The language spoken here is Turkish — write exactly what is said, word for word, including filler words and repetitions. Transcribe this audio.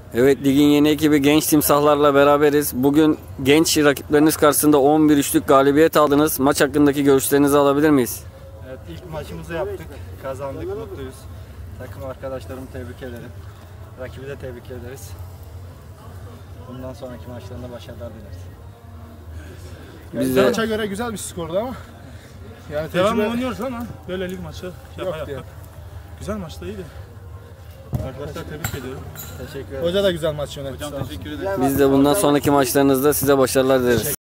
Evet, ligin yeni ekibi Genç Timsahlarla beraberiz. Bugün genç rakipleriniz karşısında on bir üçlük galibiyet aldınız. Maç hakkındaki görüşlerinizi alabilir miyiz? Evet, ilk maçımızı yaptık. Kazandık, mutluyuz. Takım arkadaşlarımı tebrik ederim. Rakibi de tebrik ederiz. Bundan sonraki maçlarında başarılar dileriz. Biz Yani de maça göre güzel bir skordu ama. Yani Devam tecrübe oynuyoruz ama böyle lig maçı şaka Yok yaptık. diyor. Güzel maçtı, iyiydi. Arkadaşlar tebrik ediyorum. Teşekkür ederim. Hoca da güzel maç yönetti. Hocam sağ olsun. teşekkür ederim. biz de bundan sonraki maçlarınızda size başarılar dileriz.